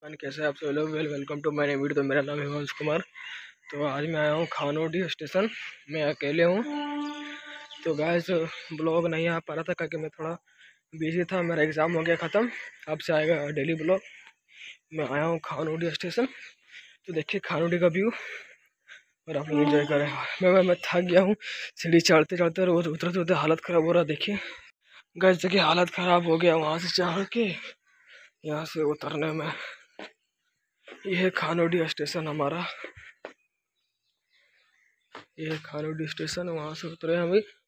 कैसे आप सब लोग। Welcome to my video. तो मेरा नाम है हिमांशु कुमार। तो आज मैं आया हूँ खानोडी स्टेशन। मैं अकेले हूँ। तो गाइस ब्लॉग नहीं आ पा रहा था क्योंकि मैं थोड़ा बिजी था। मेरा एग्ज़ाम हो गया ख़त्म। अब से आएगा डेली ब्लॉग। मैं आया हूँ खानोडी स्टेशन। तो देखिए खानोडी का व्यू और आप लोग एंजॉय करें। मैं थक गया हूँ। सीढ़ी चढ़ते चढ़ते रोज उतरते उतरते हालत ख़राब हो रहा। देखिए गाइस देखिए हालत ख़राब हो गया वहाँ से चढ़ के यहाँ से उतरने में। यह है खानोडी स्टेशन हमारा। ये है खानोडी स्टेशन। वहाँ से उतरे हम अभी।